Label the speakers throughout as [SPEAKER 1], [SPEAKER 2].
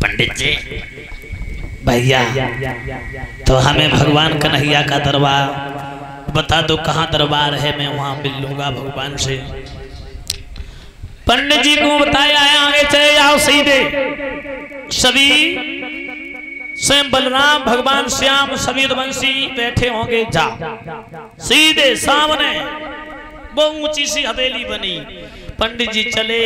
[SPEAKER 1] पंडित जी भैया तो हमें भगवान कन्हैया का दरबार बता दो, कहाँ दरबार है, मैं वहां मिल लूंगा भगवान से। पंडित जी को बताया है आगे चले जाओ सीधे, सभी स्वयं बलराम भगवान श्याम सभी वंशी बैठे होंगे, जा सीधे सामने वो ऊंची सी हवेली बनी। पंडित जी चले,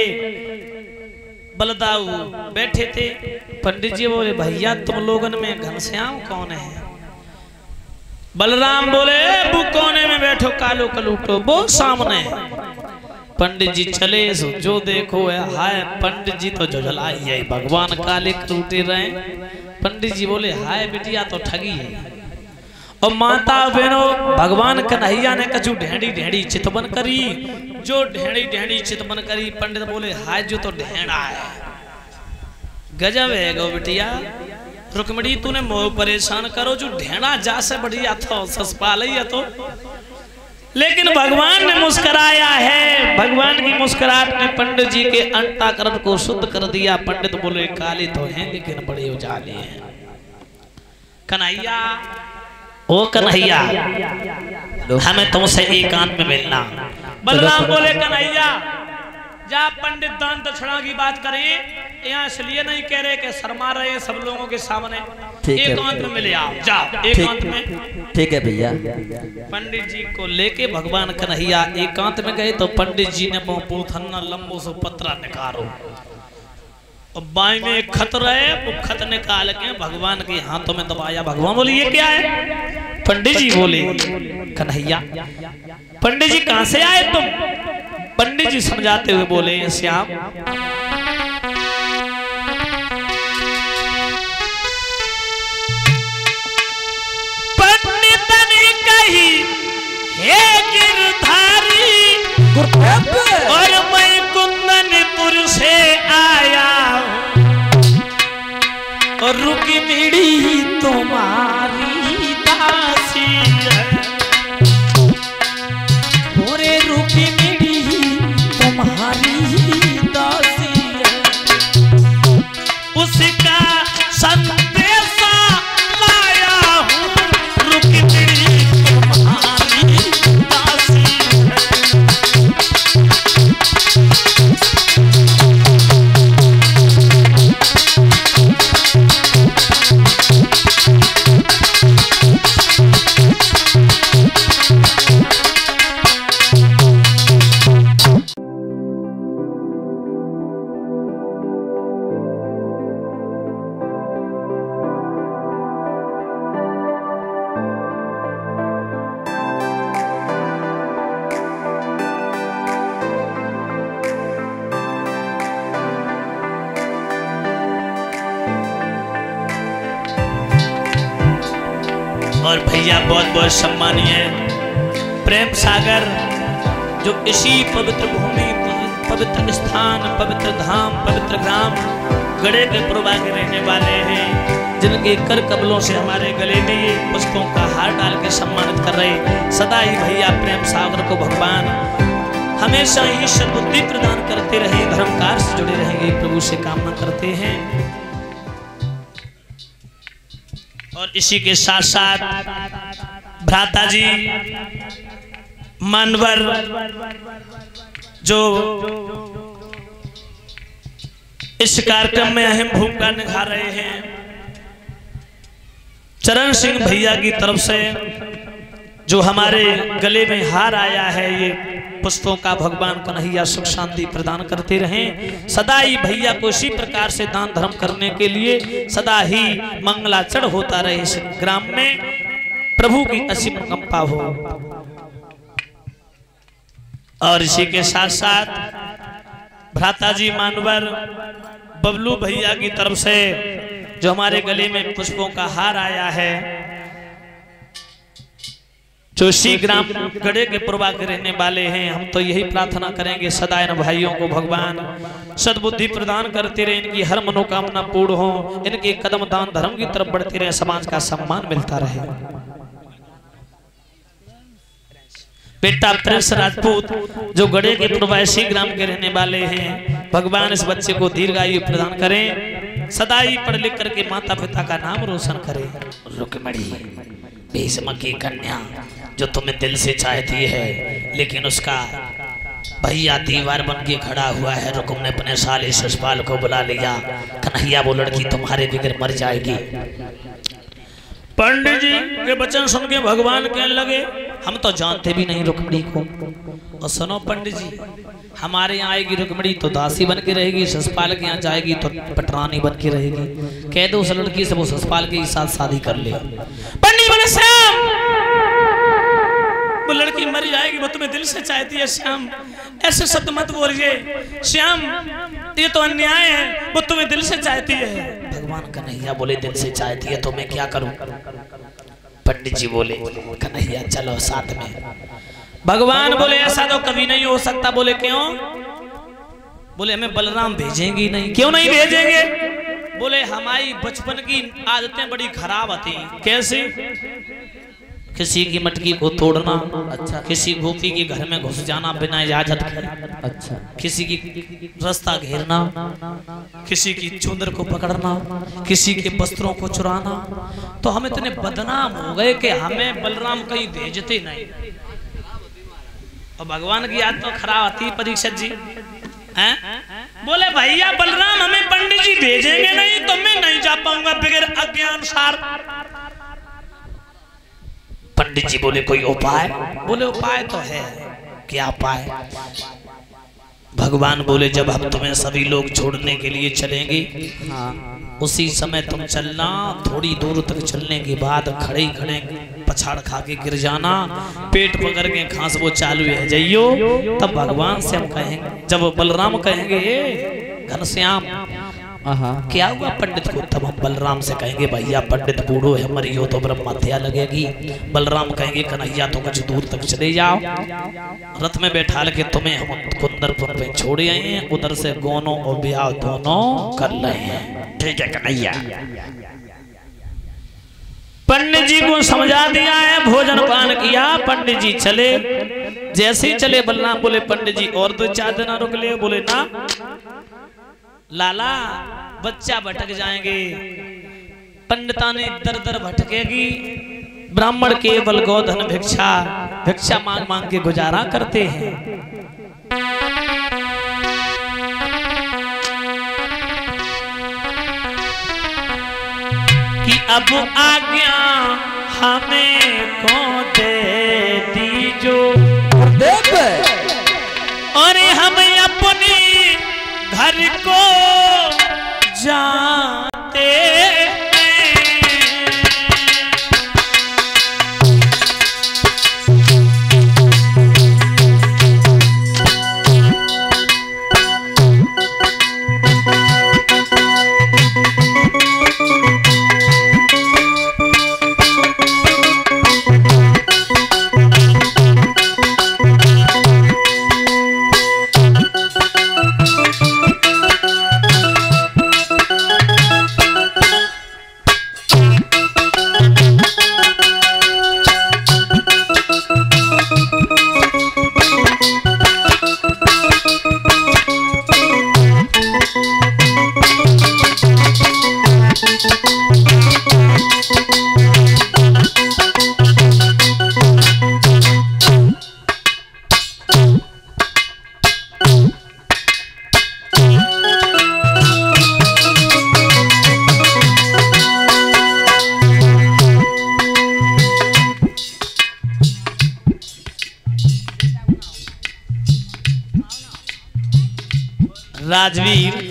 [SPEAKER 1] बलदाऊ बैठे थे। पंडित जी बोले भैया तुम लोगन में घनश्याम कौन है? बलराम बोले वो कोने में बैठो कालो कलूटो, वो सामने। पंडित जी चले, जो देखो है हाय पंडित जी तो झुझलाई है, भगवान काले कलूटे रहे। पंडित जी बोले हाय बिटिया तो ठगी है। और माता बहनों भगवान कन्हैया ने कछु ढेड़ी ढेड़ी चितवन करी, जो ढेड़ी ढेड़ी चितवन करी। पंडित बोले हाय जो तो ढेड़ा है, गजब है गो बिटिया। रुक्मिणी तूने मोह परेशान करो, जो ढेड़ा जा से बढ़िया तो ससपाल ही तो। लेकिन भगवान ने मुस्कुराया है, भगवान की मुस्कुराहट ने पंडित जी के अंतःकरण को शुद्ध कर दिया। पंडित बोले काले तो हैं लेकिन बड़े उजाले हैं। कन्हैया ओ कन्हैया हमें तुमसे एकांत में मिलना। बलराम बोले कन्हैया जा पंडित दान दक्षिणा की बात करें, यहाँ इसलिए नहीं कह रहे कि शर्मा रहे सब लोगों के सामने, एकांत में मिले आओ, जा एकांत में।
[SPEAKER 2] ठीक है भैया।
[SPEAKER 1] पंडित जी को लेके भगवान कन्हैया एकांत में गए तो पंडित जी ने पूथन्ना लंबो से पत्रा निकालो और बाई में एक खत रहे, वो खत निकाल के भगवान के हाथों में दबाया। भगवान बोले ये क्या है? पंडित जी बोले कन्हैया। पंडित जी कहां से आए तुम? पंडित जी समझाते हुए बोले श्याम पंडित ने कही हे गिरधारी और मैं कुंदनपुर से आया और रुक्मिणी तुम्हारी दासी है। बोरे रुक्मिणी तुम्हारी दासी है, उसका संदेशा लाया हूँ, रुक्मिणी तुम्हारी दासी है। और भैया बहुत बहुत सम्मानीय प्रेम सागर जो इसी पवित्र भूमि, पवित्र स्थान, पवित्र धाम, पवित्र ग्राम गड़े के पुरवा के रहने वाले हैं, जिनके कर कबलों से हमारे गले में ये पुष्पों का हार डाल के सम्मानित कर रहे। सदा ही भैया प्रेम सागर को भगवान हमेशा ही सद्बुद्धि प्रदान करते रहे, धर्म कार्य से जुड़े रहेंगे, प्रभु से कामना करते हैं। और इसी के साथ साथ भ्राता जी मानवर जो इस कार्यक्रम में अहम भूमिका निभा रहे हैं, चरण सिंह भैया की तरफ से जो हमारे गले में हार आया है, ये पुष्पों का भगवान कन्हैया सुख शांति प्रदान करते रहें। सदा ही भैया को इसी प्रकार से दान धर्म करने के लिए सदा ही मंगलाचरण होता रहे इस ग्राम में, प्रभु की असीम कृपा हो। और इसी के साथ साथ भ्राता जी मानवर बबलू भैया की तरफ से जो हमारे गले में पुष्पों का हार आया है, जो इसी ग्राम गड़े के पुरवा के रहने वाले हैं, हम तो यही प्रार्थना करेंगे सदा इन भाइयों को भगवान सद्बुद्धि प्रदान करते रहे, इनकी हर मनोकामना पूर्ण हो, इनके कदम दान धर्म की तरफ बढ़ते रहे, समाज का सम्मान मिलता रहे। बेटा प्रिंस राजपूत जो गड़े के पुरवासी ग्राम के रहने वाले हैं, भगवान इस बच्चे को दीर्घायु प्रदान करें। सदाई पढ़ लिख करके माता पिता का नाम रोशन करे। रुक्मिणी भीष्म की कन्या जो तुम्हें दिल से चाहती है, लेकिन उसका भैया दीवार बन के खड़ा हुआ है। रुक्म ने अपने साले शिशुपाल को बुला लिया। कन्हैया वो लड़की तुम्हारे बगैर मर जाएगी। पंडित जी के वचन सुन के भगवान कहने लगे हम तो जानते भी नहीं रुक्मिणी को। और सुनो पंडित जी, हमारे यहाँ आएगी रुक्मिणी तो दासी बन के रहेगी, शिशुपाल के यहाँ जाएगी तो पटरानी बन के रहेगी। कह दो उस लड़की से वो शिशुपाल के साथ शादी कर ले। पंडित बोले श्याम वो लड़की मर जाएगी, वो तुम्हें दिल से चाहती है। श्याम ऐसे शब्द मत बोलिए श्याम, ये तो अन्याय है, वो तुम्हें दिल से चाहती है। भगवान कन्हैया बोले दिल से चाहती है तो मैं क्या करूं? पंडित जी बोले कन्हैया चलो साथ में। भगवान बोले ऐसा तो कभी नहीं हो सकता। बोले क्यों? बोले हमें बलराम भेजेंगे नहीं। क्यों नहीं भेजेंगे? बोले हमारी बचपन की आदतें बड़ी खराब आती। कैसे? किसी की मटकी को तोड़ना, अच्छा, किसी गोपी के घर में घुस जाना बिना इजाजत के, अच्छा, किसी की रास्ता घेरना, किसी की चुंदर को पकड़ना, किसी के वस्त्रों को चुराना। तो हम इतने बदनाम हो गए कि हमें बलराम कहीं भेजते नहीं। और भगवान की याद तो खराब आती है। परीक्षित जी हैं? बोले भैया बलराम हमें पंडित जी भेजेंगे नहीं तो मैं नहीं जा पाऊंगा बगैर अज्ञान सार। पंडित जी बोले कोई उपाय? बोले उपाय तो है। क्या उपाय? भगवान बोले जब हम तुम्हें सभी लोग छोड़ने के लिए चलेंगे, हाँ, उसी समय तुम चलना। थोड़ी दूर तक चलने के बाद खड़े खड़े पछाड़ खा के गिर जाना, पेट पकड़ के खांस वो चालू है जाइयो। तब भगवान से हम कहेंगे, जब बलराम कहेंगे घनश्याम क्या हुआ पंडित को, तब हम बलराम से कहेंगे भैया पंडित बूढ़ो है मरियो तो ब्रह्म हत्या लगेगी। बलराम कहेंगे कन्हैया तो कुछ दूर तक चले जाओ, रथ में बैठा के तुम्हें हम कुंदरपुर पे छोड़ आए हैं, उधर से गोनो और ब्याह दोनों कर ले हैं। ठीक है कन्हैया। पंडित जी को समझा दिया है, भोजन पान किया, पंडित जी चले। जैसे ही चले बलराम बोले पंडित जी और 2-4 दिन रुक ले। बोले ना लाला बच्चा भटक जाएंगे, पंडिता ने दर दर भटकेगी। ब्राह्मण केवल गोधन भिक्षा मांग मांग के गुजारा करते हैं। कि अब आज्ञा हमें को दे दीजो और हम अपने घर को जाते राजवीर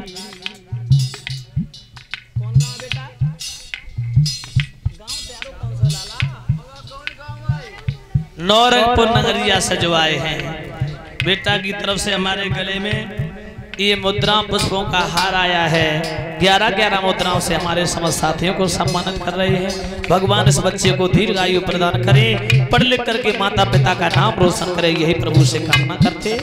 [SPEAKER 1] नौरंगपुर नगरिया सजवाए हैं। बेटा की तरफ से हमारे गले में ये मुद्रा पुष्पों का हार आया है। 11-11 मुद्राओं से हमारे समस्त साथियों को सम्मानित कर रहे हैं। भगवान इस बच्चे को दीर्घायु प्रदान करे, पढ़ लिख करके माता पिता का नाम रोशन करे, यही प्रभु से कामना करते।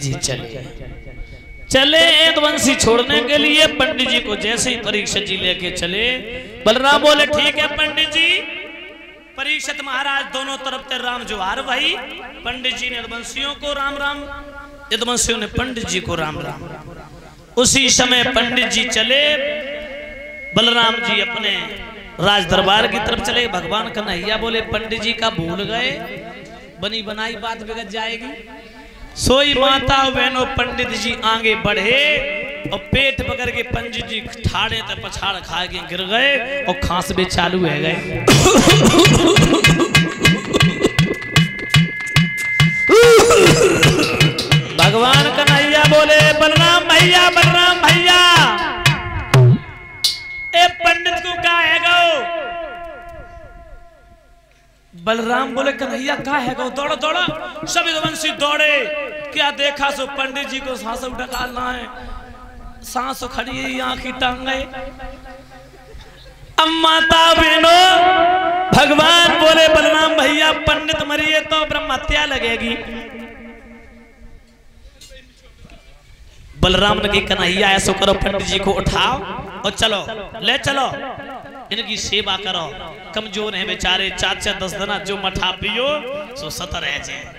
[SPEAKER 1] जी चले यदुवंशी छोड़ने के लिए। पंडित जी को जैसे ही परीक्षित जी लेके चले, बलराम बोले ठीक है पंडित जी। परीक्षित महाराज दोनों तरफ से राम जोहार भाई। पंडित जी ने यदुवंशियों को राम राम, यदुवंशियों ने पंडित जी को राम राम। उसी समय पंडित जी चले, बलराम जी अपने राज दरबार की तरफ चले। भगवान कन्हैया बोले पंडित जी का भूल गए, बनी बनाई बात बिगड़ जाएगी। सोई माता बहनों पंडित जी आगे बढ़े और पेट पकड़ के पंडित जी ठाड़े तक पछाड़ खा के गिर गए और खांसबे चालू है गए। भगवान कन्हैया बोले बलराम भैया, बलराम भैया, ए पंडित को क्या है गो? बलराम बोले कन्हैया क्या है गो? दौड़ो दौड़ो। सब यदुवंशी दौड़े। क्या देखा सो पंडित जी को सांस ढकालना है, सांस खड़ी है, आंखी टांगे। अब माता बहनों भगवान बोले बलराम भैया पंडित मरिए तो ब्रह्म हत्या लगेगी। बलराम ने कहा कन्हैया ऐसा करो, पंडित जी को उठाओ और चलो, ले चलो, इनकी सेवा करो। कमजोर है बेचारे, 4-4 10 दिन जो मठा पियो सो 70 है।